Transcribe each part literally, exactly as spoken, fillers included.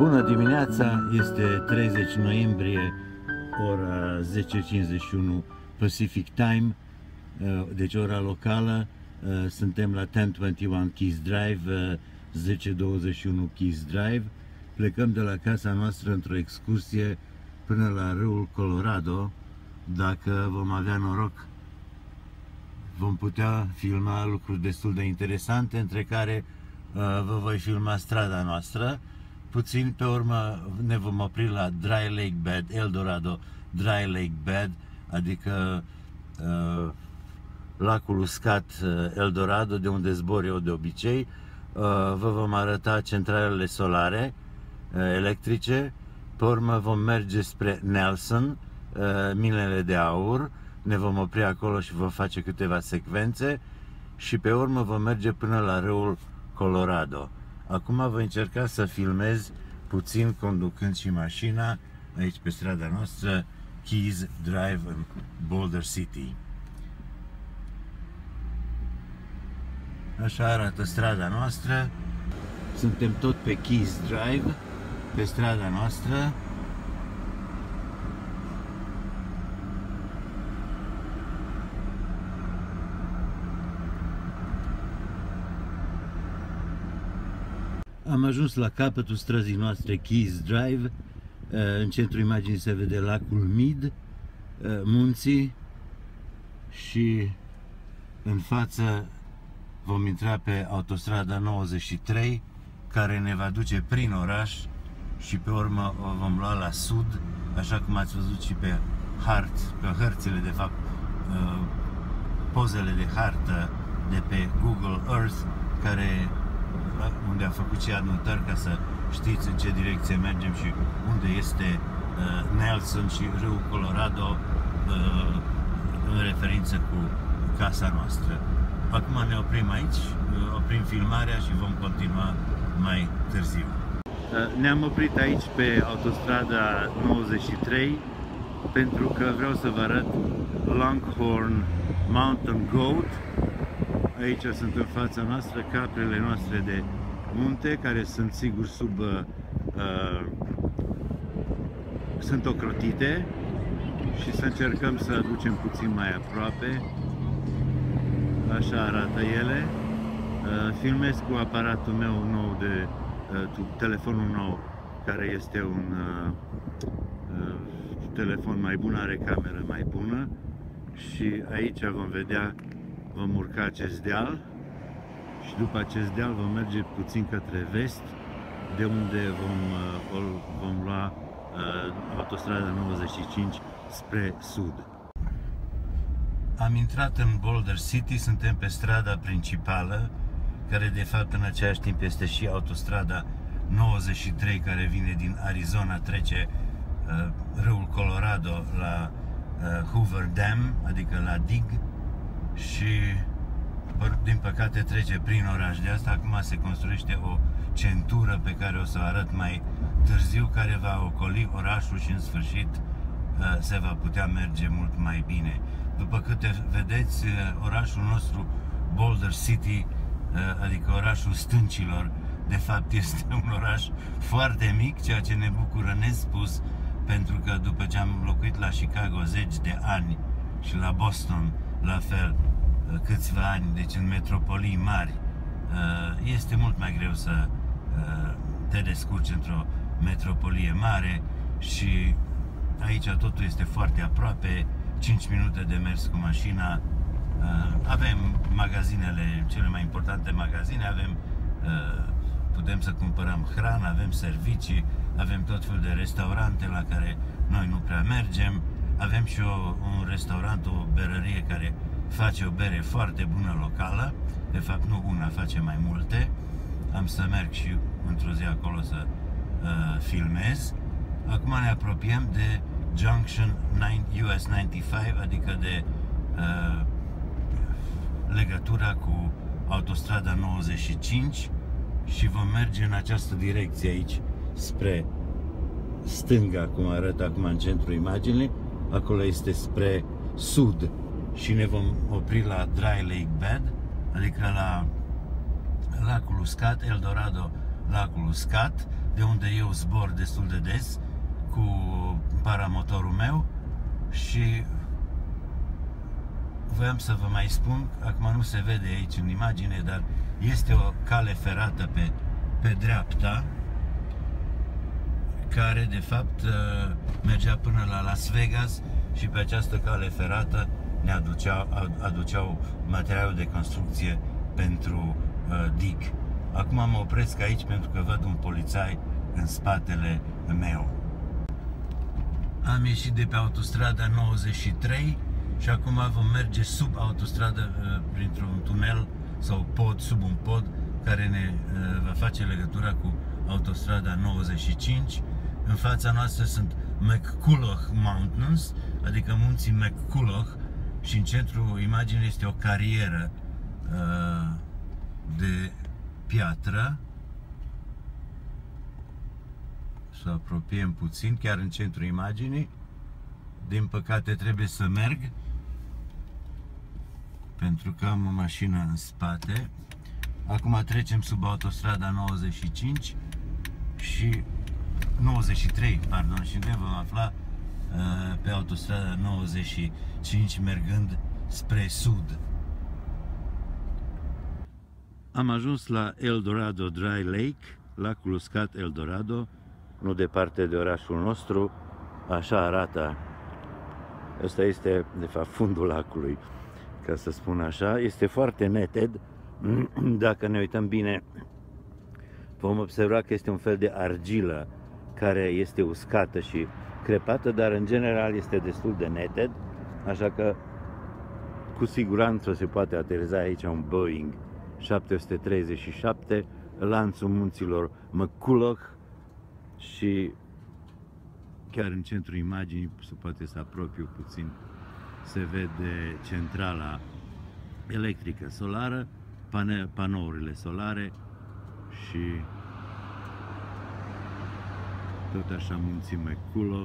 Bună dimineața, este treizeci noiembrie, ora zece cincizeci și unu Pacific Time, deci ora locală. Suntem la o zero douăzeci și unu Keys Drive, zece douăzeci și unu Keys Drive. Plecăm de la casa noastră într-o excursie până la râul Colorado. Dacă vom avea noroc, vom putea filma lucruri destul de interesante, între care uh, vă voi filma strada noastră. Puțin pe urmă ne vom opri la Dry Lake Bed, Eldorado Dry Lake Bed, adică uh, lacul uscat uh, Eldorado, de unde zbor eu de obicei. Uh, vă vom arăta centralele solare uh, electrice. Pe urmă vom merge spre Nelson, uh, minele de aur. Ne vom opri acolo și vom face câteva secvențe și pe urmă vom merge până la râul Colorado. Acum voi încerca să filmez puțin conducând și mașina aici pe strada noastră Keys Drive în Boulder City. Așa arată strada noastră. Suntem tot pe Keys Drive, pe strada noastră. Am ajuns la capătul străzii noastre Keys Drive. În centrul imaginii se vede lacul Mid, munții, și în față vom intra pe autostrada nouăzeci și trei, care ne va duce prin oraș și pe urmă o vom lua la sud, așa cum ați văzut și pe harți, pe hărțile, de fapt, pozele de hartă de pe Google Earth, care unde a făcut și anotări ca să știți în ce direcție mergem și unde este uh, Nelson și râul Colorado, uh, în referință cu casa noastră. Acum ne oprim aici, uh, oprim filmarea și vom continua mai târziu. Uh, ne-am oprit aici pe autostrada nouăzeci și trei pentru că vreau să vă arăt Longhorn Mountain Goat. Aici sunt în fața noastră caprele noastre de munte, care sunt sigur sub uh, sunt ocrotite, și să încercăm să aducem puțin mai aproape. Așa arată ele. Uh, filmez cu aparatul meu nou, de uh, telefonul nou, care este un uh, uh, telefon mai bun, are cameră mai bună, și aici vom vedea, vom urca acest deal și după acest deal vom merge puțin către vest, de unde vom, vom lua uh, autostrada nouăzeci și cinci spre sud. Am intrat în Boulder City, suntem pe strada principală, care de fapt în același timp este și autostrada nouăzeci și trei, care vine din Arizona, trece uh, râul Colorado la uh, Hoover Dam, adică la dig, și din păcate trece prin oraș. De asta acum se construiește o centură pe care o să o arăt mai târziu, care va ocoli orașul și în sfârșit se va putea merge mult mai bine. După câte vedeți, orașul nostru Boulder City, adică orașul stâncilor, de fapt este un oraș foarte mic, ceea ce ne bucură nespus, pentru că după ce am locuit la Chicago zeci de ani și la Boston la fel câțiva ani, deci în metropolii mari, este mult mai greu să te descurci într-o metropolie mare, și aici totul este foarte aproape, cinci minute de mers cu mașina. Avem magazinele, cele mai importante magazine, avem, putem să cumpărăm hrană, avem servicii, avem tot felul de restaurante la care noi nu prea mergem. Avem și o, un restaurant, o berărie care face o bere foarte bună locală. De fapt nu una, face mai multe. Am să merg și într-o zi acolo să uh, filmez. Acum ne apropiem de Junction U S nouăzeci și cinci, adică de uh, legătura cu autostrada nouăzeci și cinci, și vom merge în această direcție aici, spre stânga, cum arată acum în centrul imaginii. Acolo este spre sud și ne vom opri la Dry Lake Bed, adică la lacul uscat, Eldorado, lacul uscat. de unde eu zbor destul de des cu paramotorul meu și voiam să vă mai spun, acum nu se vede aici în imagine, dar este o cale ferată pe, pe dreapta care de fapt mergea până la Las Vegas și pe această cale ferată ne aduceau, aduceau materialul de construcție pentru uh, dig. Acum mă opresc aici pentru că văd un polițai în spatele meu. Am ieșit de pe autostrada nouăzeci și trei și acum vom merge sub autostradă uh, printr-un tunel sau pod, sub un pod care ne uh, va face legătura cu autostrada nouăzeci și cinci. În fața noastră sunt McCulloch Mountains, adică munții McCulloch, și în centrul imaginii este o carieră uh, de piatră. Să apropiem puțin, chiar în centrul imaginii. Din păcate trebuie să merg pentru că am o mașină în spate. Acum trecem sub autostrada nouăzeci și cinci și nouăzeci și trei, pardon, și ne vom afla uh, pe autostrada nouăzeci și cinci mergând spre sud. Am ajuns la Eldorado Dry Lake, lacul uscat Eldorado, nu departe de orașul nostru. Așa arată. Ăsta este de fapt fundul lacului, ca să spun așa. Este foarte neted. Dacă ne uităm bine, vom observa că este un fel de argilă care este uscată și crepată, dar în general este destul de neted, așa că cu siguranță se poate ateriza aici un Boeing șapte sute treizeci și șapte, lanțul munților McCulloch, și chiar în centrul imaginii se poate să apropiu puțin, se vede centrala electrică solară, pane, panourile solare și tot așa munții McCulloch.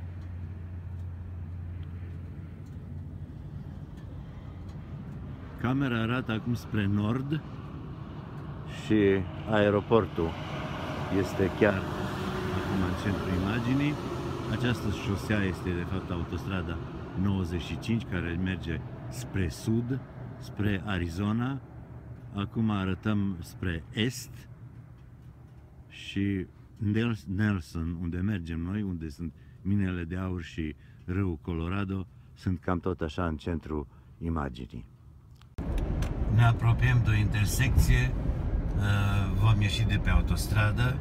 Camera arată acum spre nord și aeroportul este chiar acum în centrul imaginii. Această șosea este de fapt autostrada nouăzeci și cinci care merge spre sud, spre Arizona. Acum arătăm spre est și Nelson, unde mergem noi, unde sunt minele de aur și râul Colorado, sunt cam tot așa în centrul imaginii. Ne apropiem de o intersecție, vom ieși de pe autostradă,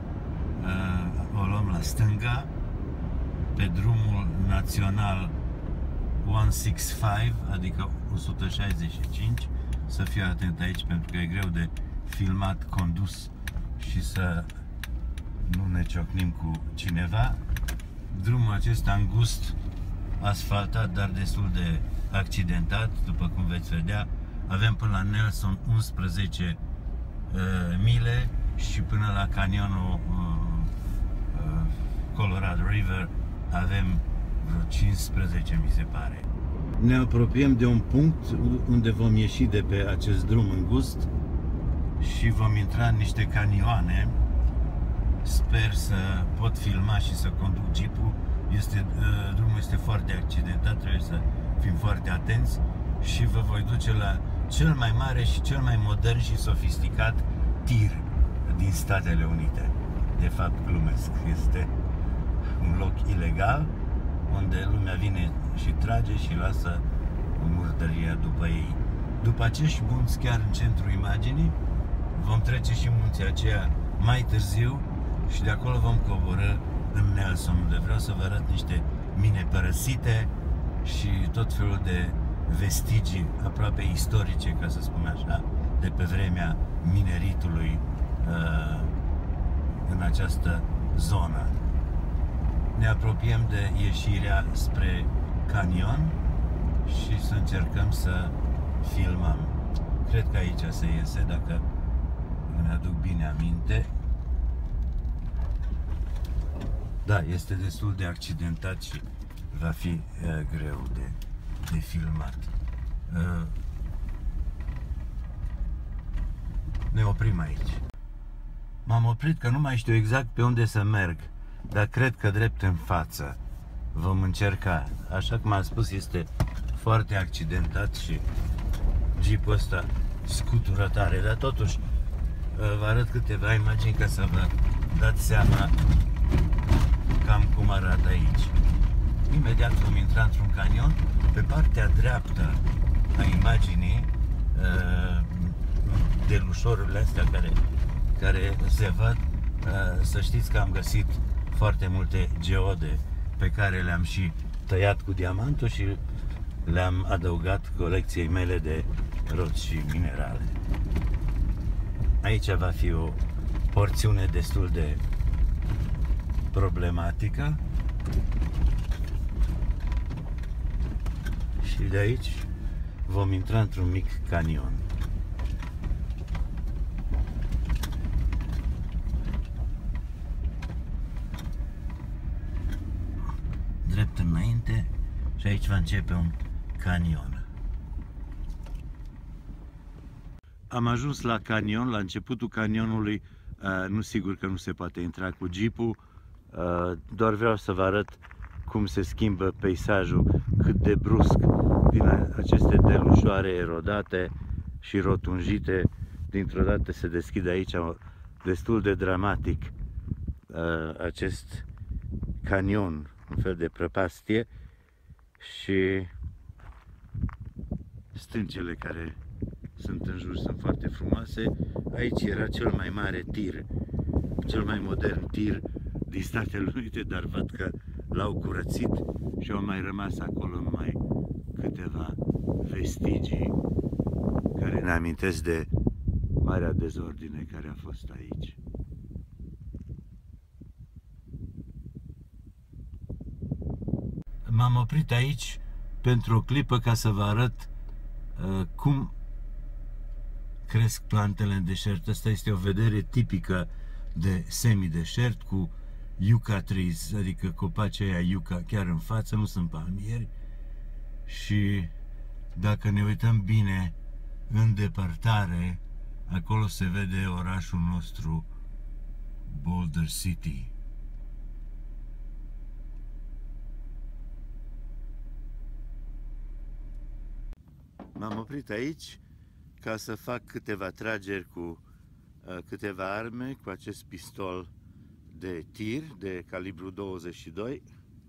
o luăm la stânga, pe drumul național o sută șaizeci și cinci, adică o sută șaizeci și cinci, să fiu atent aici pentru că e greu de filmat, condus și să nu ne ciocnim cu cineva. Drumul acesta îngust, asfaltat, dar destul de accidentat, după cum veți vedea. Avem până la Nelson unsprezece uh, mile și până la canionul uh, uh, Colorado River avem vreo cincisprezece, mi se pare. Ne apropiem de un punct unde vom ieși de pe acest drum îngust și vom intra în niște canioane. Sper să pot filma și să conduc jeepul. Este, uh, drumul este foarte accidentat, trebuie să fim foarte atenți și vă voi duce la cel mai mare și cel mai modern și sofisticat tir din Statele Unite. De fapt, glumesc. Este un loc ilegal unde lumea vine și trage și lasă murdăria după ei. După acești munți, chiar în centrul imaginii, vom trece și munții aceia mai târziu și de acolo vom coborî în Nelson, unde vreau să vă arăt niște mine părăsite și tot felul de vestigii aproape istorice, ca să spun așa, de pe vremea mineritului uh, în această zonă. Ne apropiem de ieșirea spre canion și să încercăm să filmăm. Cred că aici se iese, dacă îmi aduc bine aminte. Da, este destul de accidentat și va fi uh, greu de, de filmat. Uh, ne oprim aici. M-am oprit că nu mai știu exact pe unde să merg, dar cred că drept în față. Vom încerca. Așa cum am spus, este foarte accidentat și jeepul ăsta scutură tare, dar totuși vă arăt câteva imagini ca să vă dați seama cam cum arată aici. Imediat vom intra într-un canion. Pe partea dreaptă a imaginii, delușorurile astea care, care se văd, să știți că am găsit foarte multe geode pe care le-am și tăiat cu diamantul și le-am adăugat colecției mele de roți și minerale. Aici va fi o porțiune destul de problematică și de aici vom intra într-un mic canion. Drept înainte și aici va începe un canion. Am ajuns la canion, la începutul canionului. Nu sigur că nu se poate intra cu jeepul, doar vreau să vă arăt cum se schimbă peisajul, cât de brusc din aceste delușoare erodate și rotunjite, dintr-o dată se deschide aici destul de dramatic acest canion, un fel de prăpastie, și stâncele care sunt în jur sunt foarte frumoase. Aici era cel mai mare tir, cel mai modern tir din Statele Unite, dar văd că l-au curățit și au mai rămas acolo numai câteva vestigii care ne amintesc de marea dezordine care a fost aici. M-am oprit aici pentru o clipă ca să vă arăt uh, cum cresc plantele în deșert. Asta este o vedere tipică de semideșert, cu yucca trees, adică copacii aia yucca chiar în față, nu sunt palmieri. Și dacă ne uităm bine în depărtare, acolo se vede orașul nostru, Boulder City. M-am oprit aici ca să fac câteva trageri cu uh, câteva arme, cu acest pistol de tir de calibru douăzeci și doi.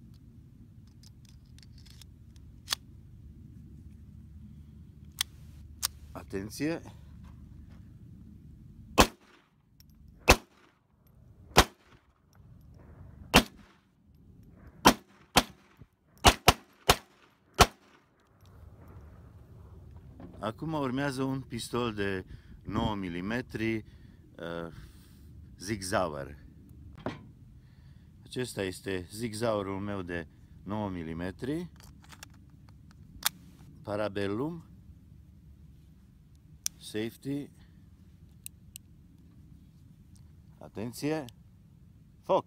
Atenție! Acum urmează un pistol de nouă milimetri uh, Sig Sauer. Acesta este Sig Sauerul meu de nouă milimetri, Parabellum, safety, atenție, foc!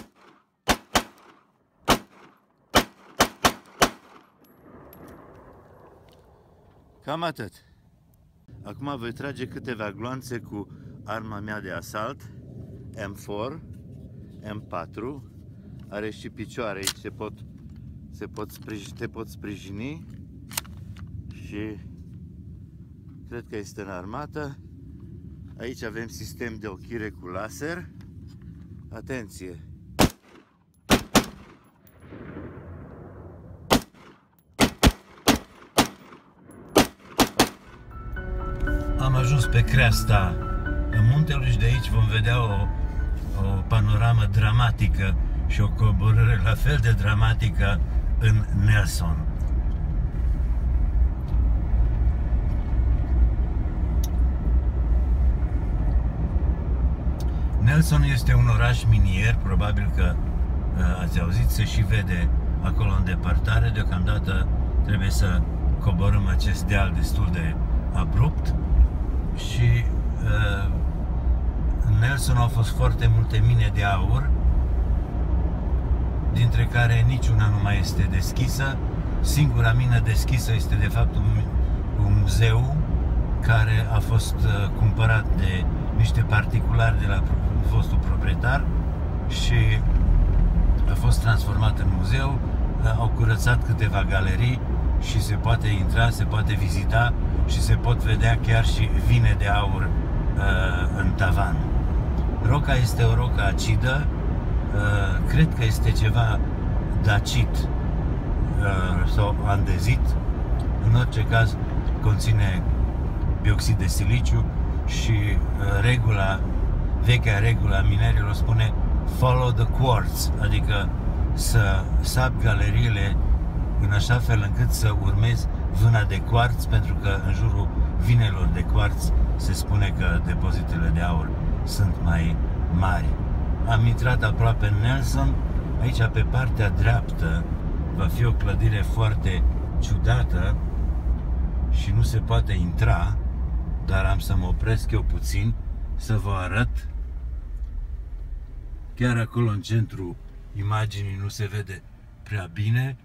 Cam atât. Acum voi trage câteva gloanțe cu arma mea de asalt, M patru, M patru, are și picioare, aici se pot, se pot sprijini, te pot sprijini și cred că este în armată. Aici avem sistem de ochire cu laser. Atenție! Am ajuns pe creasta muntelui și de aici vom vedea o, o panoramă dramatică și o coborâre la fel de dramatică în Nelson. Nelson este un oraș minier, probabil că uh, ați auzit, se și vede acolo în depărtare. Deocamdată trebuie să coborâm acest deal destul de abrupt și uh, în Nelson au fost foarte multe mine de aur, dintre care niciuna nu mai este deschisă. Singura mină deschisă este de fapt un, un muzeu care a fost uh, cumpărat de niște particulari de la fostul proprietar și a fost transformat în muzeu. Au curățat câteva galerii și se poate intra, se poate vizita și se pot vedea chiar și vine de aur uh, în tavan. Roca este o rocă acidă, uh, cred că este ceva dacit uh, sau andezit. În orice caz conține dioxid de siliciu și uh, regula, vechea regula minerilor spune follow the quartz, adică să sapi galeriile în așa fel încât să urmezi vâna de quartz, pentru că în jurul vinelor de quartz se spune că depozitele de aur sunt mai mari. Am intrat aproape în Nelson. Aici pe partea dreaptă va fi o clădire foarte ciudată și nu se poate intra, dar am să mă opresc eu puțin să vă arăt. Chiar acolo în centru imaginii nu se vede prea bine.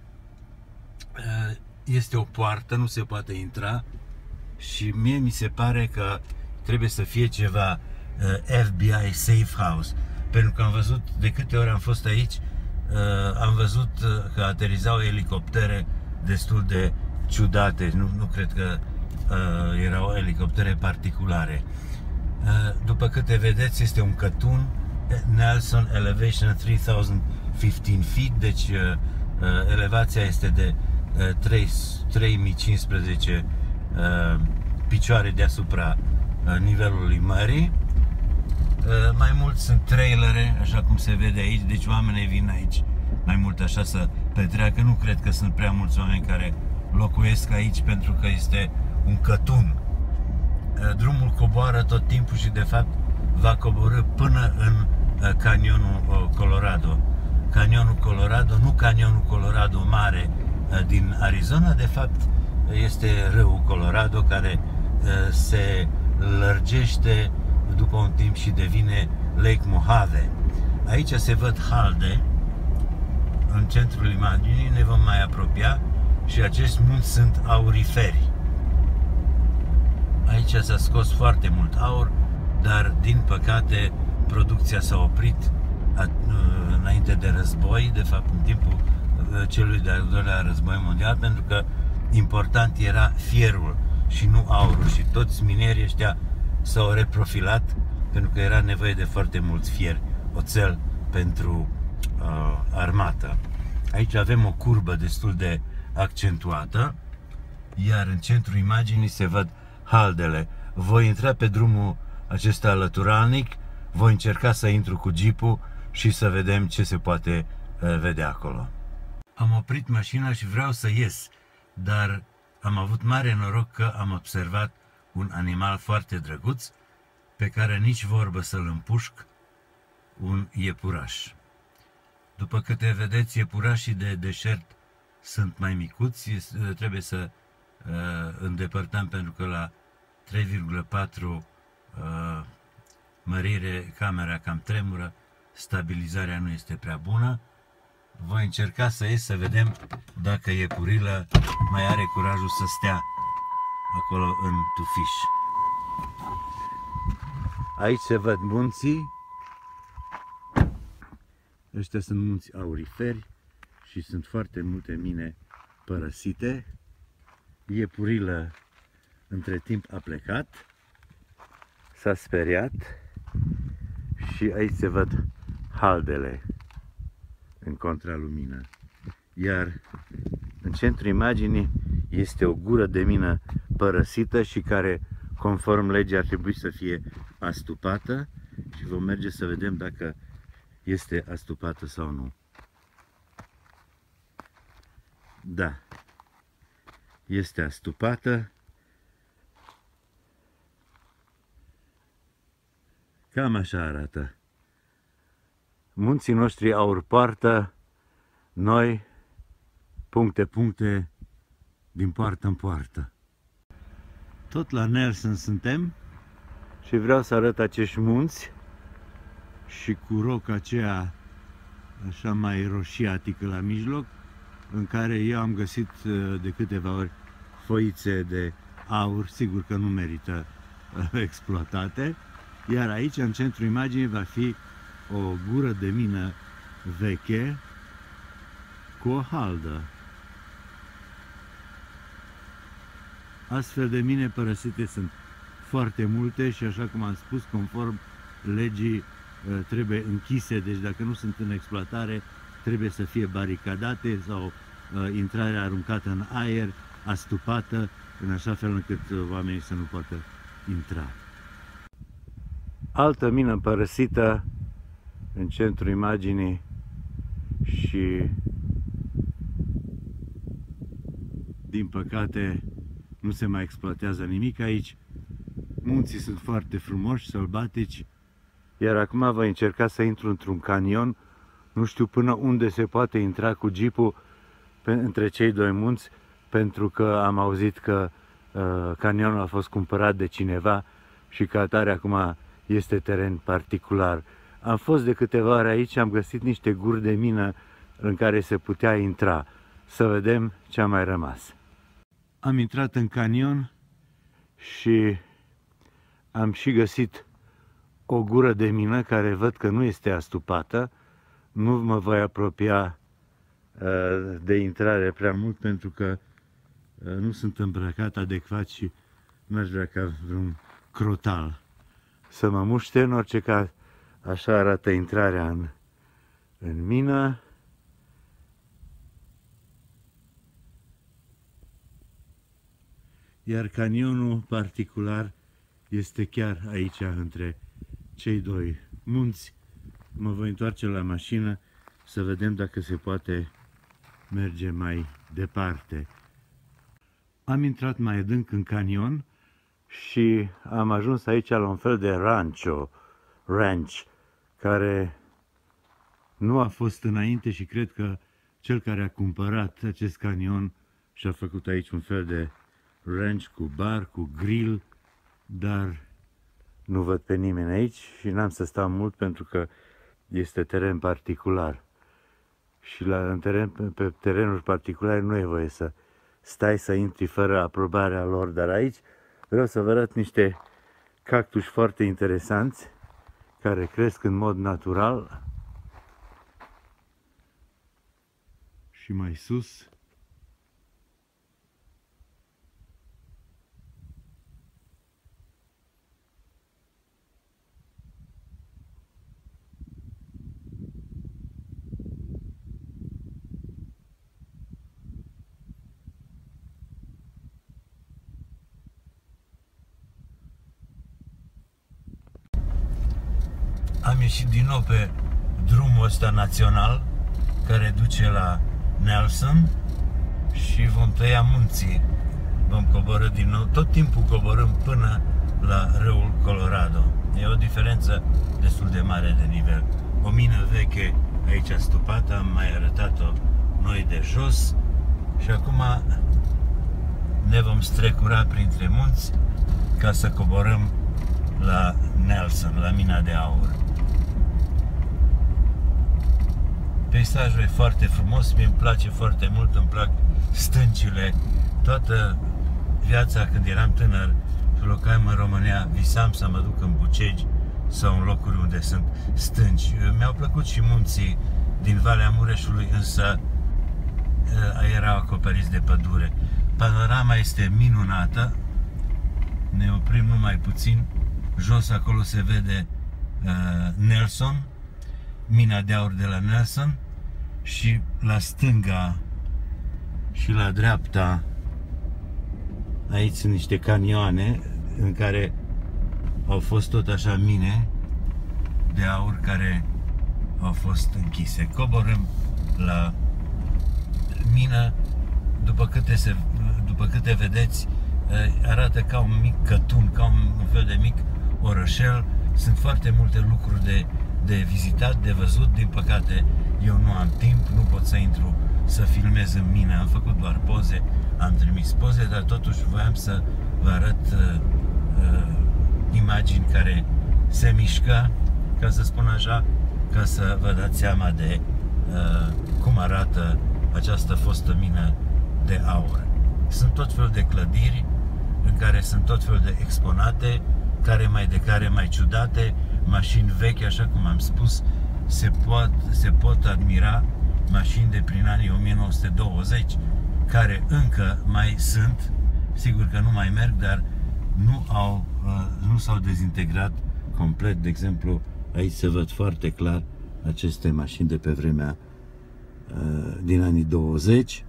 Este o poartă, nu se poate intra și mie mi se pare că trebuie să fie ceva F B I safe house, pentru că am văzut, de câte ori am fost aici, am văzut că aterizau elicoptere destul de ciudate. Nu, nu cred că erau elicoptere particulare. După câte vedeți, este un cătun. Nelson elevation trei mii cincisprezece feet, deci uh, elevația este de uh, trei mii cincisprezece uh, picioare deasupra uh, nivelului mării. Uh, mai mult sunt trailere, așa cum se vede aici, deci oamenii vin aici mai mult așa să petreacă. Nu cred că sunt prea mulți oameni care locuiesc aici, pentru că este un cătun. Uh, drumul coboară tot timpul și de fapt va coborî până în canionul Colorado. Canionul Colorado, nu canionul Colorado mare din Arizona, de fapt este râul Colorado, care se lărgește după un timp și devine Lake Mojave. Aici se văd halde în centrul imaginii, ne vom mai apropia și acești munți sunt auriferi. Aici s-a scos foarte mult aur, dar din păcate producția s-a oprit înainte de război, de fapt în timpul celui de-al doilea război mondial, pentru că important era fierul și nu aurul și toți minerii ăștia s-au reprofilat pentru că era nevoie de foarte mulți fier, oțel pentru uh, armată. Aici avem o curbă destul de accentuată, iar în centrul imaginii se văd haldele. Voi intra pe drumul acesta alăturalnic, voi încerca să intru cu jeepul și să vedem ce se poate uh, vedea acolo. Am oprit mașina și vreau să ies, dar am avut mare noroc că am observat un animal foarte drăguț, pe care nici vorbă să-l împușc, un iepuraș. După câte vedeți, iepurașii de deșert sunt mai micuți, trebuie să uh, îndepărtăm, pentru că la trei virgulă patru uh, mărire camera cam tremură, stabilizarea nu este prea bună. Voi încerca să ies să vedem dacă iepurilă mai are curajul să stea acolo în tufiș. Aici se văd munții. Ăștia sunt munți auriferi și sunt foarte multe mine părăsite. Iepurilă între timp a plecat, s-a speriat și aici se văd haldele în contralumină. Iar în centrul imaginii este o gură de mină părăsită și care, conform legii, ar trebui să fie astupată și vom merge să vedem dacă este astupată sau nu. Da, este astupată. Cam așa arată. Munții noștri aur poartă, noi puncte, puncte, din poartă în poartă. Tot la Nelson suntem și vreau să arăt acești munți și cu roca aceea așa mai roșiatică la mijloc, în care eu am găsit de câteva ori foițe de aur, sigur că nu merită exploatate, Iar aici, în centrul imaginii, va fi o gură de mină veche cu o haldă. Astfel de mine părăsite sunt foarte multe și, așa cum am spus, conform legii, trebuie închise, deci dacă nu sunt în exploatare, trebuie să fie baricadate sau intrarea aruncată în aer, astupată, în așa fel încât oamenii să nu poată intra. Altă mină părăsită în centrul imaginii și, din păcate, nu se mai exploatează nimic aici. Munții sunt foarte frumoși, sălbatici, iar acum voi încerca să intru într-un canion. Nu știu până unde se poate intra cu jeepul pe, între cei doi munți, pentru că am auzit că uh, canionul a fost cumpărat de cineva și ca atare acum este teren particular. Am fost de câteva ori aici, am găsit niște guri de mină în care se putea intra. Să vedem ce a mai rămas. Am intrat în canion și am și găsit o gură de mină care văd că nu este astupată. Nu mă voi apropia uh, de intrare prea mult pentru că uh, nu sunt îmbrăcat adecvat și nu aș vrea ca vreun crotal să mă muște. În orice caz, așa arată intrarea în, în mină. Iar canionul particular este chiar aici, între cei doi munți. Mă voi întoarce la mașină să vedem dacă se poate merge mai departe. Am intrat mai adânc în canion și am ajuns aici la un fel de rancho, ranch, care nu a fost înainte și cred că cel care a cumpărat acest canion și-a făcut aici un fel de ranch cu bar, cu grill, dar nu văd pe nimeni aici și n-am să stau mult pentru că este teren particular. Și la, în teren, pe terenuri particulare nu e voie să stai să intri fără aprobarea lor, dar aici vreau să vă arăt niște cactuși foarte interesanți care cresc în mod natural. Și mai sus am ieșit din nou pe drumul ăsta național care duce la Nelson și vom tăia munții. Vom coborî din nou, tot timpul coborâm până la râul Colorado. E o diferență destul de mare de nivel. O mină veche aici stupată, am mai arătat-o noi de jos și acum ne vom strecura printre munți ca să coborâm la Nelson, la mina de aur. Peisajul e foarte frumos, mi-mi place foarte mult, îmi plac stâncile. Toată viața, când eram tânăr și locam în România, visam să mă duc în Bucegi sau în locuri unde sunt stânci. Mi-au plăcut și munții din Valea Mureșului, însă erau acoperiți de pădure. Panorama este minunată, ne oprim numai puțin. Jos acolo se vede uh, Nelson, mina de aur de la Nelson, și la stânga și la dreapta aici sunt niște canioane în care au fost tot așa mine de aur care au fost închise. Coborâm la mină, după câte, se, după câte vedeți, arată ca un mic cătun, ca un, un fel de mic orășel. Sunt foarte multe lucruri de, de vizitat, de văzut. Din păcate, eu nu am timp, nu pot să intru să filmez în mină. Am făcut doar poze, am trimis poze, dar totuși voiam să vă arăt uh, uh, imagini care se mișcă, ca să spun așa, ca să vă dați seama de uh, cum arată această fostă mină de aur. Sunt tot felul de clădiri în care sunt tot felul de exponate care mai de care mai ciudate, mașini vechi, așa cum am spus, se pot, se pot admira mașini de prin anii o mie nouă sute douăzeci, care încă mai sunt, sigur că nu mai merg, dar nu au, nu s-au dezintegrat complet. De exemplu, aici se văd foarte clar aceste mașini de pe vremea din anii douăzeci.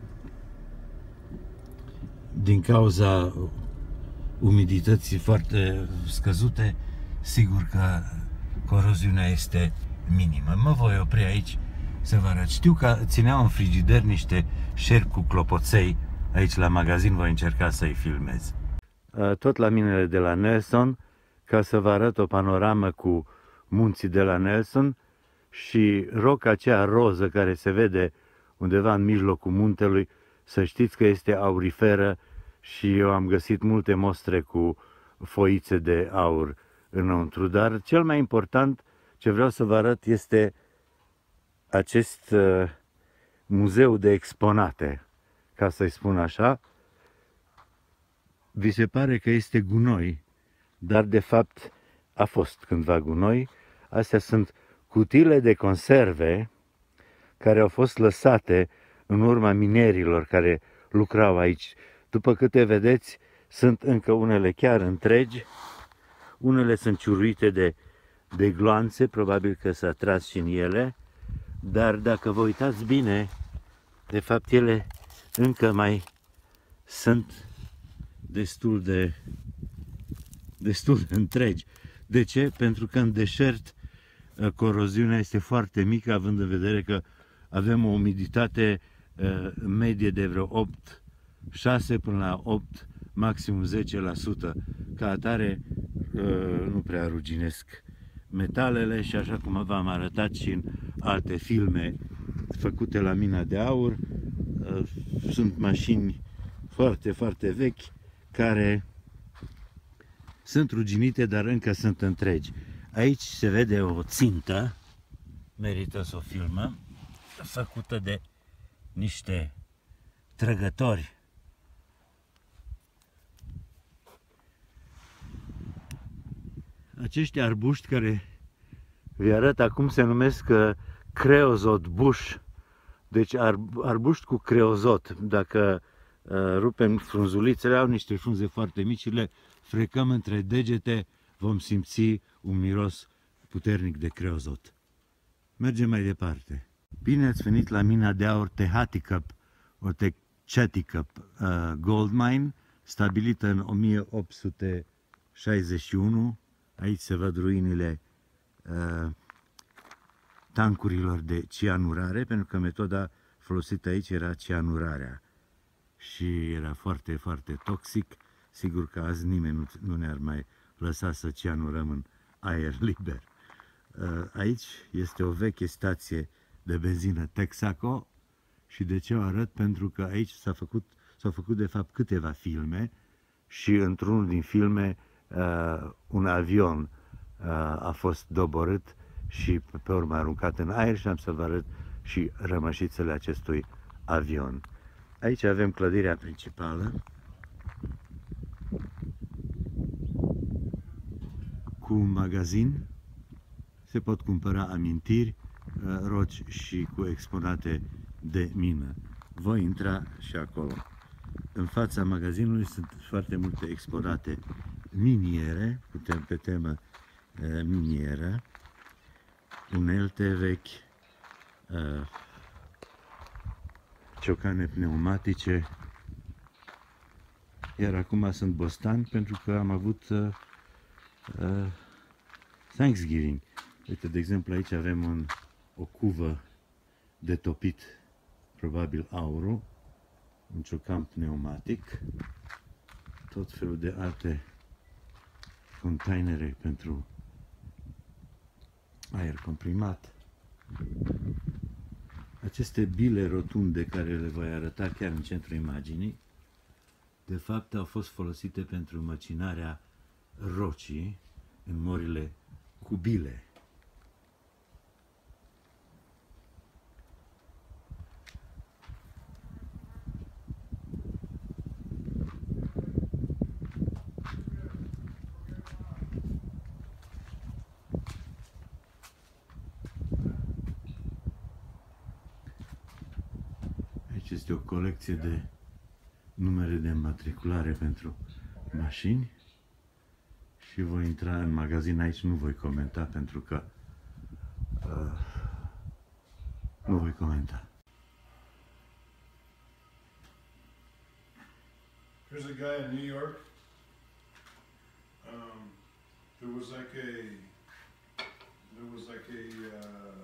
Din cauza umidității foarte scăzute, sigur că coroziunea este minimă. Mă voi opri aici să vă arăt. Știu că țineau în frigider niște șerpi cu clopoței aici la magazin, voi încerca să-i filmez. Tot la minele de la Nelson, ca să vă arăt o panoramă cu munții de la Nelson și roca aceea roză care se vede undeva în mijlocul muntelui, să știți că este auriferă și eu am găsit multe mostre cu foițe de aur înăuntru. Dar cel mai important ce vreau să vă arăt este acest uh, muzeu de exponate, ca să-i spun așa. Vi se pare că este gunoi, dar de fapt a fost cândva gunoi. Astea sunt cutiile de conserve care au fost lăsate în urma minerilor care lucrau aici. După câte vedeți, sunt încă unele chiar întregi, unele sunt ciuruite de, de gloanțe, probabil că s-a tras și în ele, dar dacă vă uitați bine, de fapt ele încă mai sunt destul de, destul de întregi. De ce? Pentru că în deșert coroziunea este foarte mică, având în vedere că avem o umiditate uh, medie de vreo opt, șase până la opt, maximum zece la sută. Ca atare uh, nu prea ruginesc metalele și, așa cum v-am arătat și în alte filme făcute la mina de aur, uh, sunt mașini foarte, foarte vechi care sunt ruginite, dar încă sunt întregi. Aici se vede o țintă, merită să o filmăm, făcută de niște trăgători. Acești arbuști care vi arăt acum se numesc creozot bush, deci arbuști cu creozot. Dacă uh, rupem frunzulițele, au niște frunze foarte mici și le frecăm între degete, vom simți un miros puternic de creozot. Mergem mai departe. Bine ați venit la mina de aur Tehaticup, o Tehaticup uh, Gold Mine, stabilită în o mie opt sute șaizeci și unu. Aici se văd ruinile uh, tancurilor de cianurare, pentru că metoda folosită aici era cianurarea și era foarte, foarte toxic. Sigur că azi nimeni nu, nu ne-ar mai lăsa să cianurăm în aer liber. Aici este o veche stație de benzină Texaco și de ce o arăt? Pentru că aici s-a făcut, s-au făcut de fapt câteva filme și într-unul din filme uh, un avion uh, a fost doborât și pe urmă aruncat în aer și am să vă arăt și rămășițele acestui avion. Aici avem clădirea principală cu un magazin. Se pot cumpăra amintiri, roci și cu exponate de mină. Voi intra și acolo. În fața magazinului sunt foarte multe exponate miniere, putem pe temă minieră, unelte vechi, ciocane pneumatice, iar acum sunt bostan pentru că am avut uh, uh, Thanksgiving. Uite, de exemplu, aici avem un, o cuvă de topit, probabil aurul, un ciocan pneumatic, tot felul de alte containere pentru aer comprimat. Aceste bile rotunde care le voi arăta chiar în centrul imaginii, de fapt au fost folosite pentru măcinarea rocii în morile cu bile. este o colecție de numere de înmatriculare pentru mașini și voi intra în magazin aici, nu voi comenta pentru că uh, nu voi comenta. There's a guy in New York. Um, there was like a, there was like a, uh,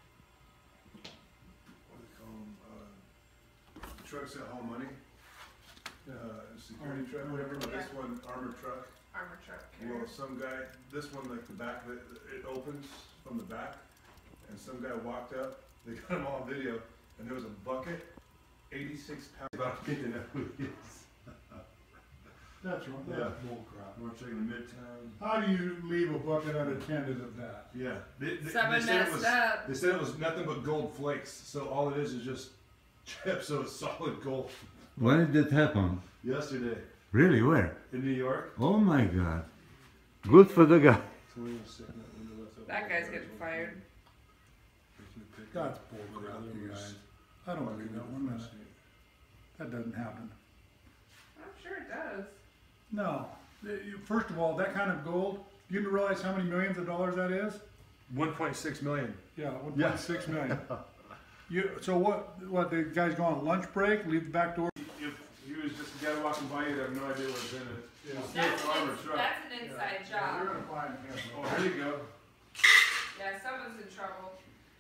what do they call them? Uh, trucks that haul money. Uh, security truck, whatever. But this one, armored truck. Armor truck. Well, some guy, this one, like the back, of it, it opens from the back, and some guy walked up. They got him all on video, and there was a bucket, eighty-six pounds. About thinking that who he is. That's wrong. Yeah. That's bull crap. We're checking the Midtown. How do you leave a bucket unattended of that? Yeah. They, they, Someone they said it messed was, up. They said it was nothing but gold flakes. So all it is is just chips, so it's solid gold. When did that happen? Yesterday Really? Where? in New York. Oh my God. Good for the guy. That guy's getting fired. That's bull crap, you guys. I don't believe that one minute. That doesn't happen. I'm sure it does. No. First of all, that kind of gold, you realize how many millions of dollars that is? one point six million. Yeah, one point six million. You, so what, what, the guy's going on lunch break, leave the back door? If he was just a guy walking by, you'd have no idea what was in it. Yeah. It's That's, an armored an, truck. that's an inside You're job. gonna find him. Oh, there you go. Yeah, someone's in trouble.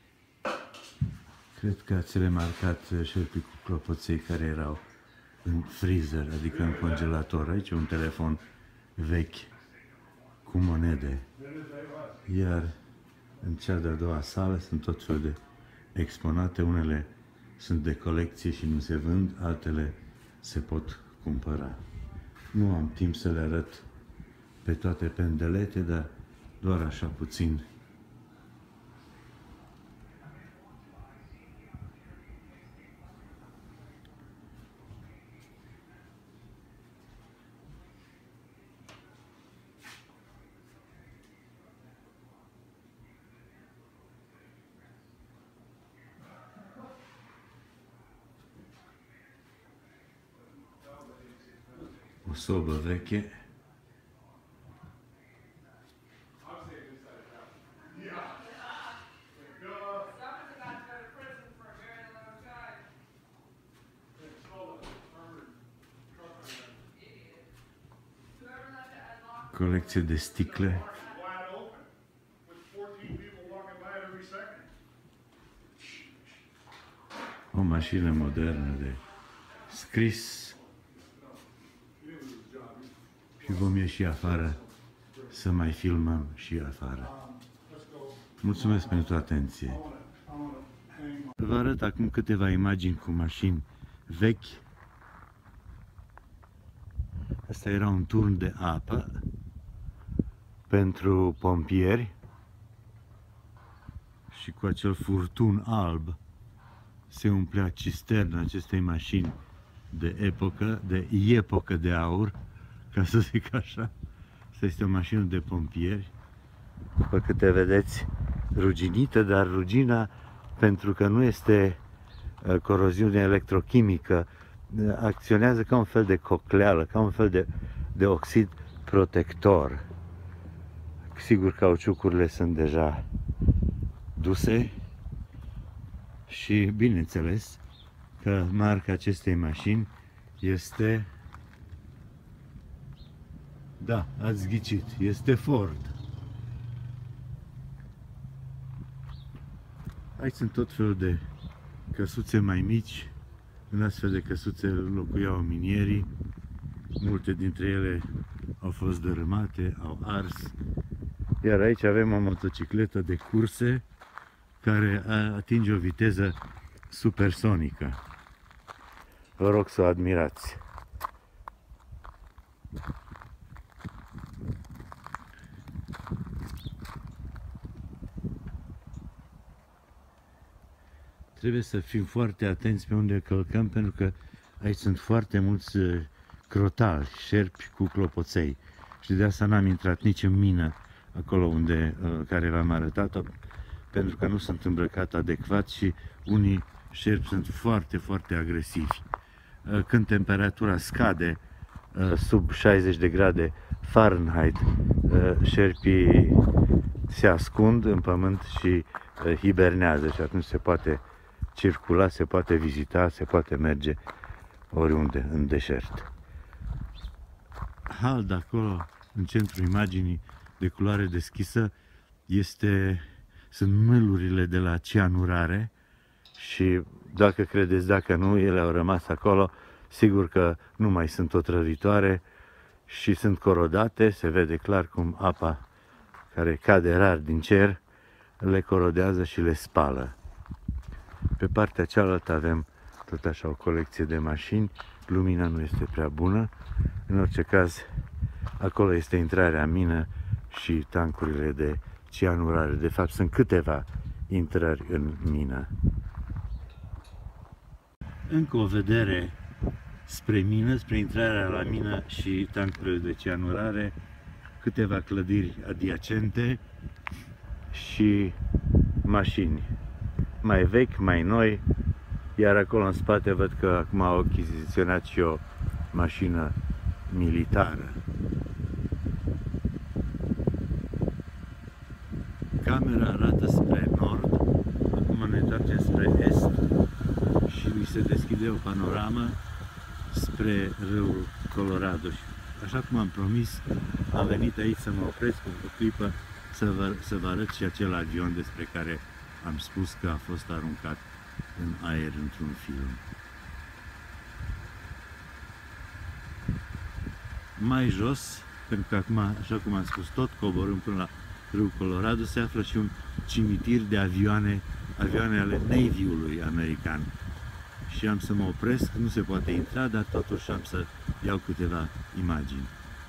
Cred că ați remarcat șerpii cu clopoței care erau în freezer, adică în congelator. Aici un telefon vechi cu monede. Iar în cea de-a doua sală sunt tot felul de exponate. Unele sunt de colecție și nu se vând, altele se pot cumpăra. Nu am timp să le arăt pe toate pendelete, dar doar așa puțin. O sobă veche. Colecție de sticle. Wide open, with fourteen people walking by it every second. O mașină modernă de scris. Și vom ieși afară să mai filmăm și afară. Mulțumesc pentru atenție. Vă arăt acum câteva imagini cu mașini vechi. Asta era un turn de apă pentru pompieri și cu acel furtun alb se umplea cisterna acestei mașini de epocă, de epocă de aur, ca să zic așa. Asta este o mașină de pompieri, după câte vedeți, ruginită, dar rugina, pentru că nu este coroziune electrochimică, acționează ca un fel de cocleală, ca un fel de, de oxid protector. Sigur, cauciucurile sunt deja duse și, bineînțeles, că marca acestei mașini este, da, ați ghicit, este Ford. Aici sunt tot felul de căsuțe mai mici. În astfel de căsuțe locuiau minierii. Multe dintre ele au fost dărâmate, au ars. Iar aici avem o motocicletă de curse care atinge o viteză supersonică. Vă rog să o admirați. Trebuie să fim foarte atenți pe unde călcăm, pentru că aici sunt foarte mulți crotali, șerpi cu clopoței. Și de asta n-am intrat nici în mină, acolo unde, care v-am arătat-o, pentru că nu sunt îmbrăcat adecvat și unii șerpi sunt foarte, foarte agresivi. Când temperatura scade sub șaizeci de grade Fahrenheit, șerpii se ascund în pământ și hibernează și atunci se poate circula, se poate vizita, se poate merge oriunde în deșert. Hald acolo, în centrul imaginii de culoare deschisă, este, sunt mâlurile de la cianurare și dacă credeți, dacă nu, ele au rămas acolo, sigur că nu mai sunt otrăvitoare și sunt corodate, se vede clar cum apa care cade rar din cer le corodează și le spală. Pe partea cealaltă avem tot așa o colecție de mașini, lumina nu este prea bună, în orice caz acolo este intrarea în mină și tancurile de cianurare. De fapt sunt câteva intrări în mină. Încă o vedere spre mină, spre intrarea la mină și tancurile de cianurare, câteva clădiri adiacente și mașini mai vechi, mai noi, iar acolo în spate văd că acum au achiziționat și o mașină militară. Camera arată spre nord, acum ne întoarcem spre est și mi se deschide o panoramă spre râul Colorado. Și așa cum am promis, am venit aici să mă opresc o clipă să vă, să vă arăt și acel avion despre care am spus că a fost aruncat în aer într-un film. Mai jos, pentru că acum, așa cum am spus, tot coborâm până la râul Colorado, se află și un cimitir de avioane, avioane ale Navy-ului american. Și am să mă opresc, nu se poate intra, dar totuși am să iau câteva imagini.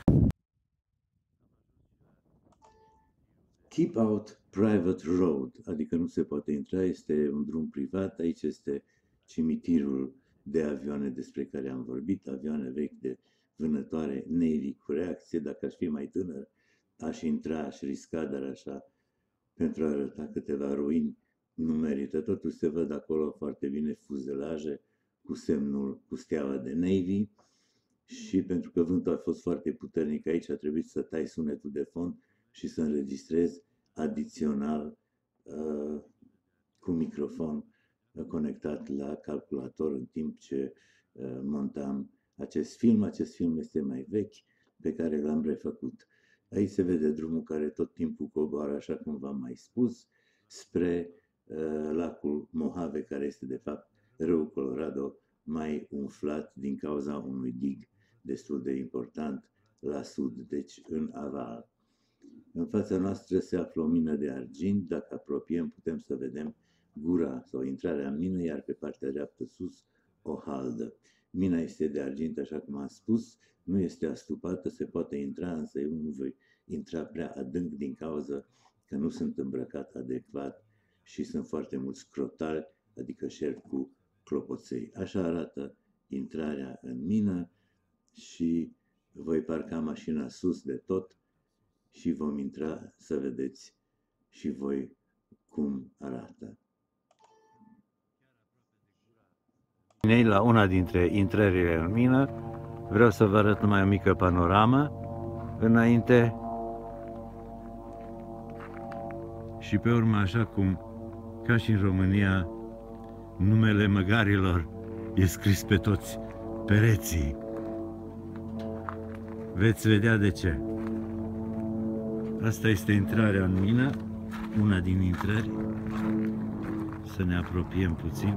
Keep out private road, adică nu se poate intra, este un drum privat. Aici este cimitirul de avioane despre care am vorbit, avioane vechi de vânătoare Navy cu reacție. Dacă aș fi mai tânăr, aș intra, aș risca, dar așa, pentru a arăta câteva ruini, nu merită. Totuși se văd acolo foarte bine fuzelaje cu semnul, cu steaua de Navy și pentru că vântul a fost foarte puternic aici, a trebuit să tai sunetul de fond și să înregistrez adițional uh, cu microfon uh, conectat la calculator în timp ce uh, montam acest film. Acest film este mai vechi, pe care l-am refăcut. Aici se vede drumul care tot timpul coboară, așa cum v-am mai spus, spre uh, lacul Mojave, care este de fapt râul Colorado mai umflat din cauza unui dig destul de important la sud, deci în aval. În fața noastră se află o mină de argint. Dacă apropiem, putem să vedem gura sau intrarea în mină, iar pe partea dreaptă sus o haldă. Mina este de argint, așa cum am spus, nu este astupată, se poate intra, însă eu nu voi intra prea adânc din cauza că nu sunt îmbrăcat adecvat și sunt foarte mulți crotali, adică șerpi cu clopoței. Așa arată intrarea în mină și voi parca mașina sus de tot și vom intra să vedeți și voi cum arată. La una dintre intrările în mină, vreau să vă arăt numai o mică panoramă înainte și pe urmă, așa cum, ca și în România, numele măgarilor e scris pe toți pereții. Veți vedea de ce. Asta este intrarea în mină, una din intrări. Să ne apropiem puțin.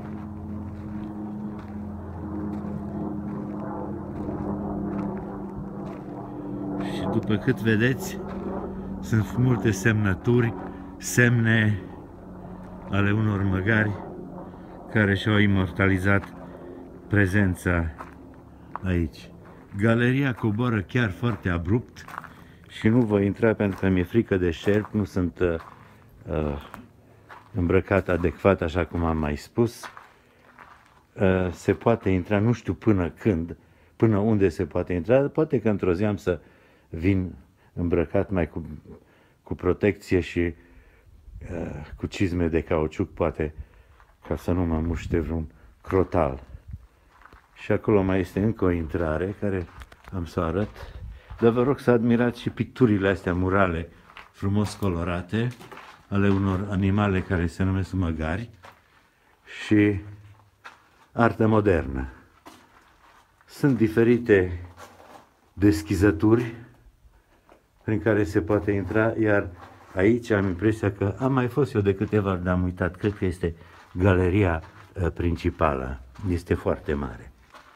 Și după cât vedeți, sunt multe semnături, semne ale unor măgari care și-au imortalizat prezența aici. Galeria coboară chiar foarte abrupt și nu voi intra pentru că mi-e frică de șerpi, nu sunt uh, uh, îmbrăcat adecvat, așa cum am mai spus. Uh, se poate intra, nu știu până când, până unde se poate intra, poate că într-o zi am să vin îmbrăcat mai cu, cu protecție și uh, cu cizme de cauciuc, poate ca să nu mă muște vreun crotal. Și acolo mai este încă o intrare care am să o arăt. Dar vă rog să admirați și picturile astea murale frumos colorate ale unor animale care se numesc măgari și artă modernă. Sunt diferite deschizături prin care se poate intra, iar aici am impresia că am mai fost eu de câteva ori, dar am uitat, cred că este galeria uh, principală. Este foarte mare.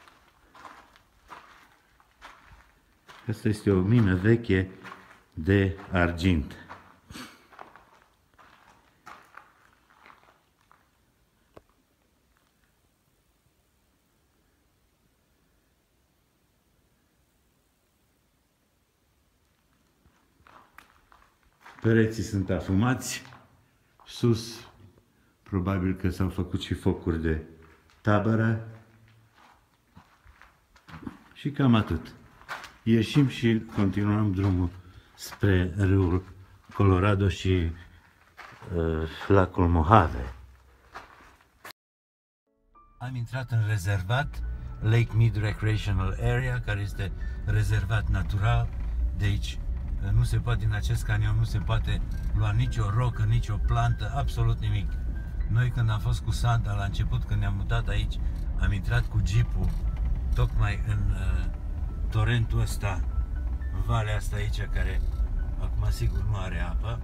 Asta este o mină veche de argint. Pereții sunt afumați. Sus, probabil că s-au făcut și focuri de tabără. Și cam atât. Ieșim și continuăm drumul spre râul Colorado și uh, lacul Mojave. Am intrat în rezervat, Lake Mead Recreational Area, care este rezervat natural. De aici nu se poate, din acest canion nu se poate lua nicio rocă, nicio plantă, absolut nimic. Noi când am fost cu Santa la început, când ne-am mutat aici, am intrat cu jeepul tocmai în uh, torentul ăsta, în valea asta aici, care acum sigur nu are apă.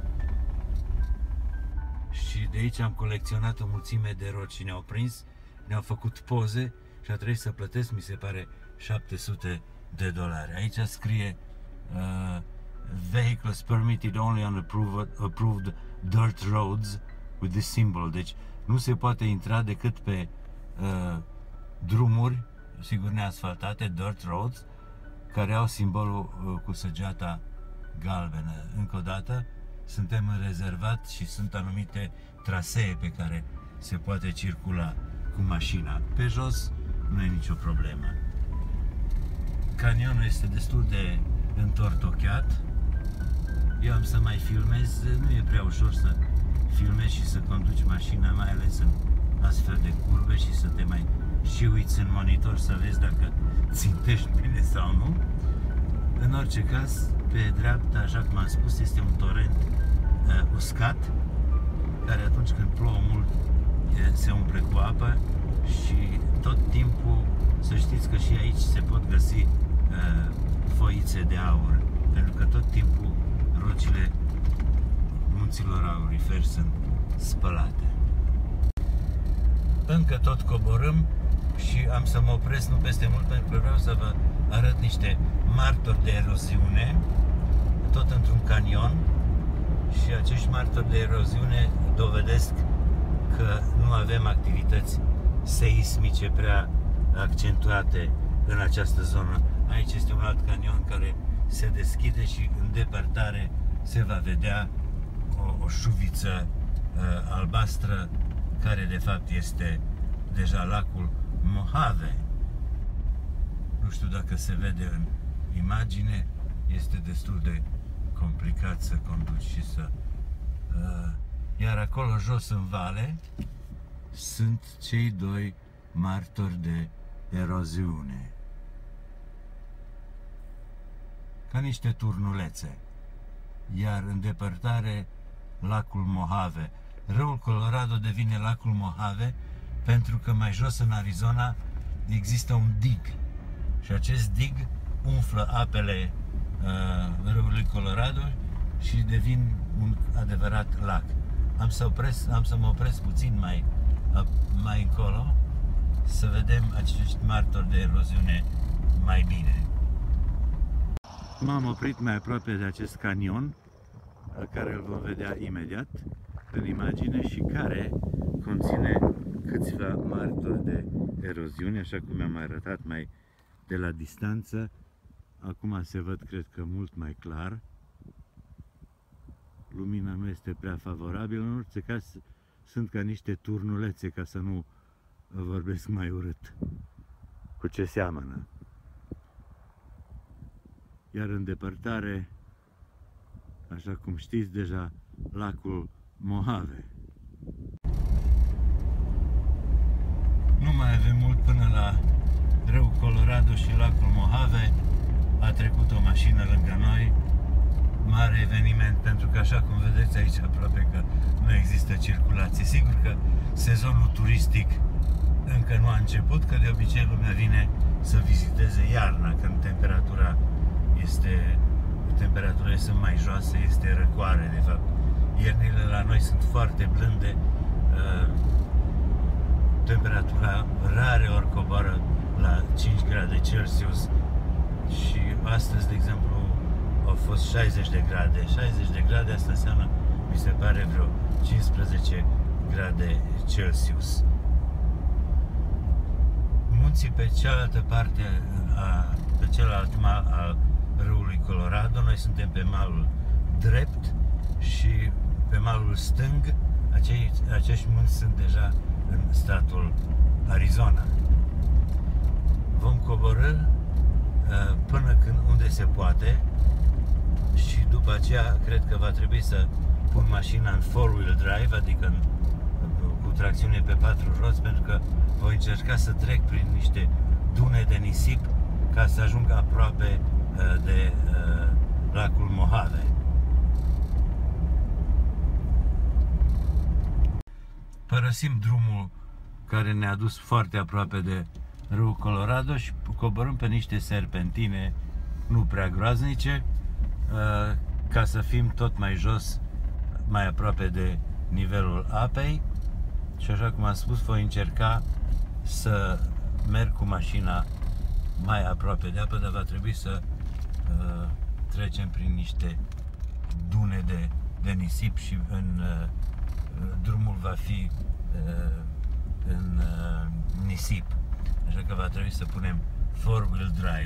Și de aici am colecționat o mulțime de roci și ne-au prins, ne-au făcut poze și a trebuit să plătesc, mi se pare, șapte sute de dolari. Aici scrie uh, Vehicles permitted only on approved, approved dirt roads with this symbol. Deci nu se poate intra decât pe uh, drumuri, sigur neasfaltate, dirt roads, care au simbolul uh, cu săgeata galbenă. Încă o dată, suntem în rezervat și sunt anumite trasee pe care se poate circula cu mașina. Pe jos nu e nicio problemă. Canionul este destul de întortocheat. Eu am să mai filmez, nu e prea ușor să filmezi și să conduci mașina, mai ales în astfel de curbe și să te mai și uiți în monitor să vezi dacă țintești bine sau nu. În orice caz, pe dreapta, așa cum am spus, este un torent uh, uscat, care atunci când plouă mult se umple cu apă și tot timpul, să știți că și aici se pot găsi uh, foițe de aur, pentru că tot timpul rocile munților auriferi sunt spălate. Încă tot coborâm și am să mă opresc nu peste mult, pentru că vreau să vă arăt niște martori de eroziune, tot într-un canion, și acești martori de eroziune dovedesc că nu avem activități seismice prea accentuate în această zonă. Aici este un alt canion care se deschide și în depărtare se va vedea o, o șuviță uh, albastră, care de fapt este deja lacul Mojave. Nu știu dacă se vede în imagine, este destul de complicat să conduci și să... Uh, iar acolo jos în vale sunt cei doi martori de eroziune. Ca niște turnulețe. Iar în depărtare lacul Mojave. Râul Colorado devine lacul Mojave pentru că mai jos în Arizona există un dig. Și acest dig umflă apele uh, râului Colorado și devin un adevărat lac. Am să, opresc, am să mă opresc puțin mai, mai încolo să vedem acești martori de eroziune mai bine. M-am oprit mai aproape de acest canion, care îl vom vedea imediat în imagine și care conține câțiva martori de eroziune, așa cum mi-am arătat mai de la distanță. Acum se văd, cred că, mult mai clar. Lumina nu este prea favorabilă, în orice caz sunt ca niște turnulețe, ca să nu vorbesc mai urât. Cu ce seamănă? Iar în depărtare, așa cum știți deja, lacul Mojave. Nu mai avem mult până la râul Colorado și lacul Mojave. A trecut o mașină lângă noi. Mare eveniment, pentru că așa cum vedeți aici aproape că nu există circulație. Sigur că sezonul turistic încă nu a început, că de obicei lumea vine să viziteze iarna, când temperatura este temperaturile sunt mai joase, este răcoare de fapt. Iernile la noi sunt foarte blânde, temperatura rare ori coboară la cinci grade Celsius și astăzi, de exemplu, au fost șaizeci de grade. șaizeci de grade, asta înseamnă, mi se pare, vreo cincisprezece grade Celsius. Munții pe cealaltă parte, a, pe celălalt mal al râului Colorado, noi suntem pe malul drept și pe malul stâng, acei, acești munți sunt deja în statul Arizona. Vom coborî până când unde se poate și după aceea cred că va trebui să pun mașina în four-wheel drive, adică în, cu tracțiune pe patru roți, pentru că voi încerca să trec prin niște dune de nisip ca să ajung aproape de uh, lacul Mojave. Părăsim drumul care ne-a dus foarte aproape de râul Colorado și coborâm pe niște serpentine nu prea groaznice, uh, ca să fim tot mai jos, mai aproape de nivelul apei. Și așa cum am spus, voi încerca să merg cu mașina mai aproape de apă, dar va trebui să uh, trecem prin niște dune de, de nisip și în, uh, drumul va fi uh, în uh, nisip. Așa că va trebui să punem four-wheel drive.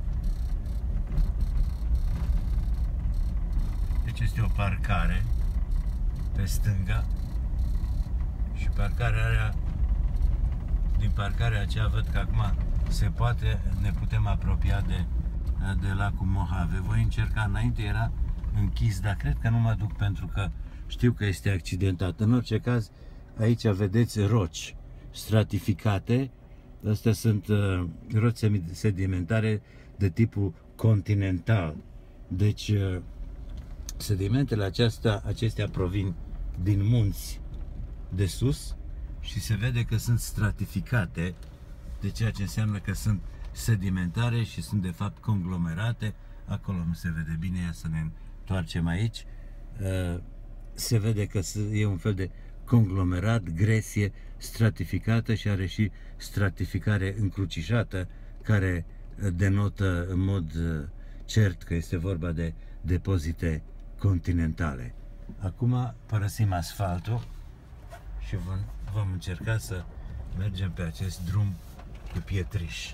Deci este o parcare pe stânga și parcarea aia, din parcarea aceea văd că acum se poate, ne putem apropia de, de lacul Mojave. Voi încerca, înainte era închis, dar cred că nu mă duc pentru că știu că este accidentat. În orice caz, aici vedeți roci stratificate. Astea sunt uh, roci sedimentare de tipul continental. Deci uh, sedimentele acestea, acestea provin din munți de sus și se vede că sunt stratificate, de ceea ce înseamnă că sunt sedimentare și sunt de fapt conglomerate. Acolo nu se vede bine, ia să ne întoarcem aici. Se vede că e un fel de conglomerat, gresie stratificată și are și stratificare încrucișată, care denotă în mod cert că este vorba de depozite continentale. Acum părăsim asfaltul și vom, vom încerca să mergem pe acest drum cu pietriș.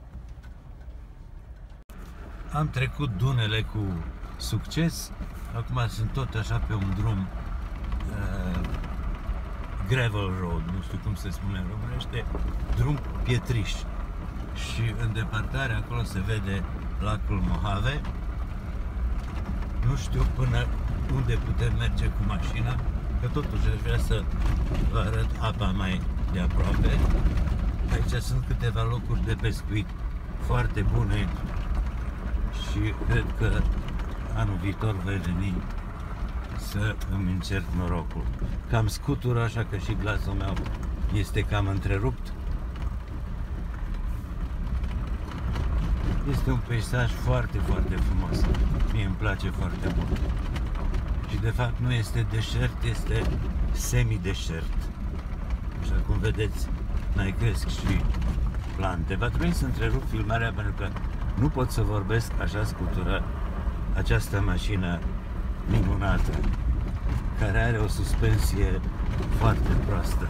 Am trecut dunele cu succes, acum sunt tot așa pe un drum uh, gravel road, nu știu cum se spune în românește, drum pietriș. Și în depărtare acolo se vede lacul Mojave. Nu știu până unde putem merge cu mașina, că totuși aș vrea să vă arăt apa mai de aproape. Aici sunt câteva locuri de pescuit foarte bune și cred că anul viitor voi veni să îmi încerc norocul. Cam scutură, așa că și glasul meu este cam întrerupt. Este un peisaj foarte, foarte frumos. Mie îmi place foarte mult. Și de fapt nu este deșert, este semi-deșert. Așa cum vedeți, mai cresc și plante. Va trebui să întrerup filmarea pentru că nu pot să vorbesc așa scutură această mașină minunată, care are o suspensie foarte proastă.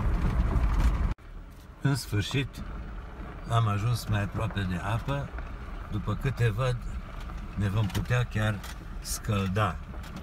În sfârșit am ajuns mai aproape de apă. După câte văd, ne vom putea chiar scălda.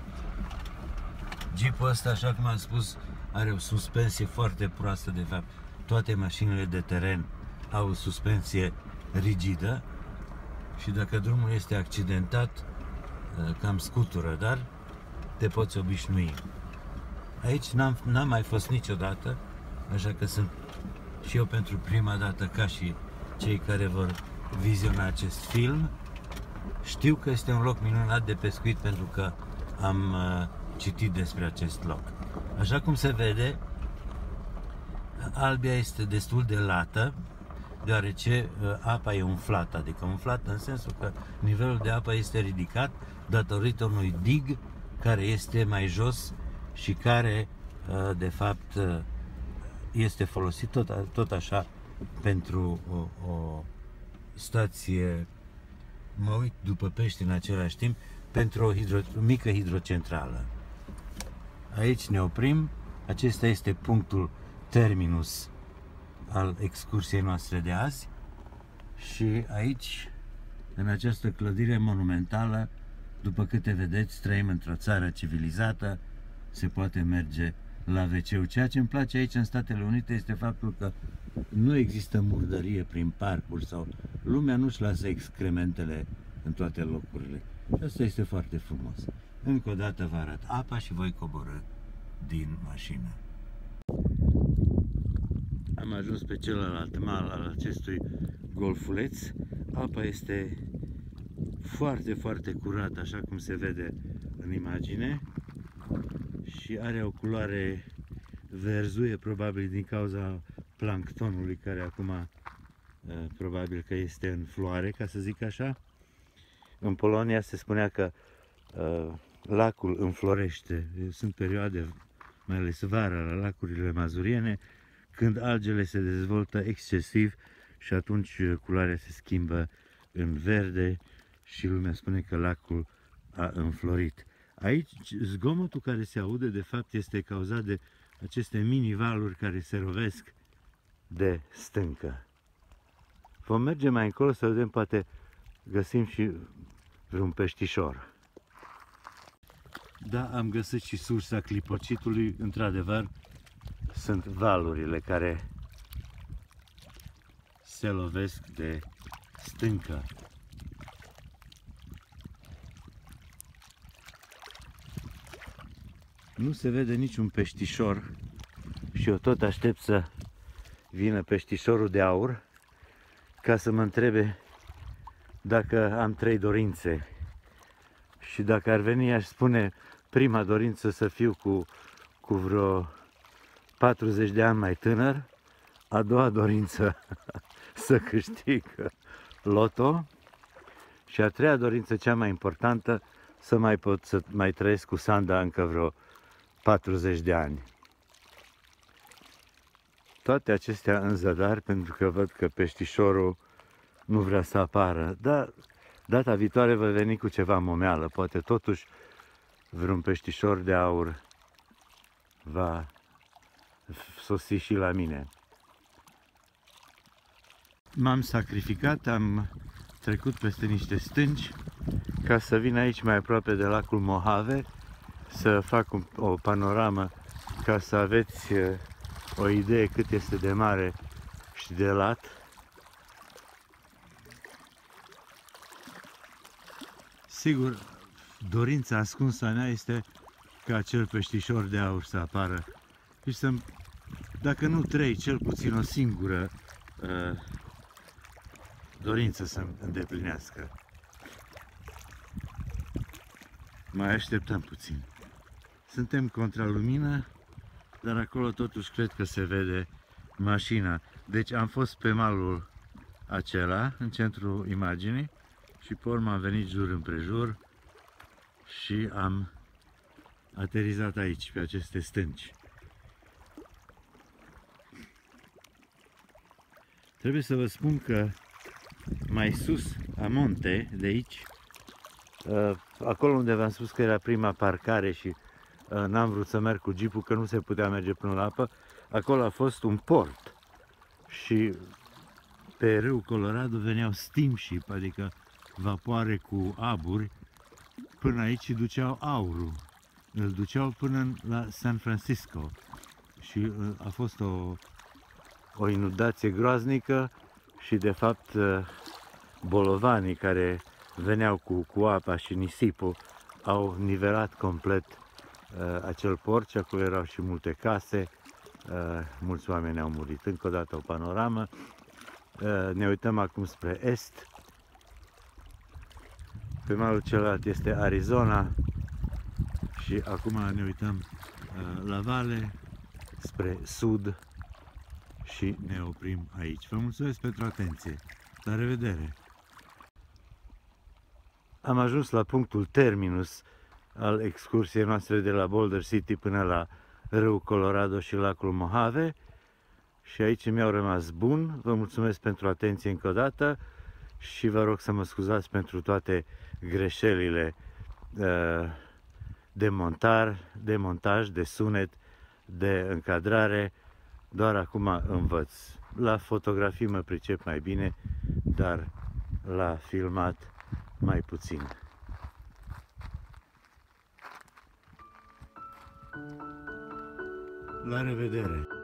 Jeepul ăsta, așa cum am spus, are o suspensie foarte proastă. De fapt, toate mașinile de teren au o suspensie rigidă și dacă drumul este accidentat, cam scutură, dar te poți obișnui. Aici n-am, n-am mai fost niciodată, așa că sunt și eu pentru prima dată, ca și cei care vor viziona acest film, știu că este un loc minunat de pescuit pentru că am uh, citit despre acest loc. Așa cum se vede, Albia este destul de lată, deoarece uh, apa e umflată, adică umflată în sensul că nivelul de apă este ridicat datorită unui dig care este mai jos și care, uh, de fapt, uh, este folosit tot, tot așa pentru o, o stație, mă uit după pești în același timp, pentru o, hidro, o mică hidrocentrală. Aici ne oprim, acesta este punctul terminus al excursiei noastre de azi și aici, în această clădire monumentală, după câte vedeți, trăim într-o țară civilizată, se poate merge la ve ce-ul. Ceea ce îmi place aici în Statele Unite este faptul că nu există murdărie prin parcuri sau lumea nu-și lasă excrementele în toate locurile. Asta este foarte frumos. Încă o dată vă arăt apa și voi coborî din mașină. Am ajuns pe celălalt mal al acestui golfuleț. Apa este foarte, foarte curată, așa cum se vede în imagine, și are o culoare verzuie, probabil din cauza planctonului care acum probabil că este în floare, ca să zic așa. În Polonia se spunea că uh, lacul înflorește. Sunt perioade, mai ales vara, la lacurile mazuriene, când algele se dezvoltă excesiv și atunci culoarea se schimbă în verde și lumea spune că lacul a înflorit. Aici zgomotul care se aude de fapt este cauzat de aceste mini-valuri care se rovesc de stâncă. Vom merge mai încolo să vedem, poate găsim și vreun peștișor. Da, am găsit și sursa clipocitului. Într-adevăr, sunt valurile care se lovesc de stâncă. Nu se vede niciun peștișor și eu tot aștept să vină peștișorul de aur ca să mă întrebe dacă am trei dorințe. Și dacă ar veni, aș spune prima dorință să fiu cu, cu vreo patruzeci de ani mai tânăr, a doua dorință să câștig loto și a treia dorință, cea mai importantă, să mai pot să mai trăiesc cu Sanda încă vreo patruzeci de ani. Toate acestea în zadar, pentru că văd că peștișorul nu vrea să apară. Dar data viitoare voi veni cu ceva momeală. Poate totuși vreun peștișor de aur va sosi și la mine. M-am sacrificat, am trecut peste niște stânci ca să vin aici mai aproape de lacul Mojave, să fac un, o panoramă ca să aveți o idee cât este de mare și de lat. Sigur, dorința ascunsă a mea este ca acel peștișor de aur să apară și să, dacă nu trei, cel puțin o singură uh, dorință să îndeplinească. Mai așteptăm puțin. Suntem contra lumină, dar acolo totuși cred că se vede mașina. Deci am fost pe malul acela, în centrul imaginii, și pe urmă am venit jur împrejur și am aterizat aici, pe aceste stânci. Trebuie să vă spun că mai sus, amonte, de aici, acolo unde v-am spus că era prima parcare și n-am vrut să merg cu jeepul, că nu se putea merge până la apă, acolo a fost un port și pe râul Colorado veneau steamship, adică vapoare cu aburi, până aici și duceau aurul. Îl duceau până la San Francisco și a fost o, o inundație groaznică și de fapt bolovanii care veneau cu, cu apa și nisipul au nivelat complet uh, acel port și acolo erau și multe case mulți oameni au murit. Încă o dată o panoramă. Ne uităm acum spre est. Pe malul celălalt este Arizona și acum ne uităm la vale, spre sud și ne oprim aici. Vă mulțumesc pentru atenție. La revedere! Am ajuns la punctul terminus al excursiei noastre de la Boulder City până la râul Colorado și lacul Mojave și aici mi-au rămas bun. Vă mulțumesc pentru atenție încă o dată și vă rog să mă scuzați pentru toate greșelile de montar, de montaj, de sunet, de încadrare. Doar acum învăț. La fotografii mă pricep mai bine, dar la filmat mai puțin. La revedere!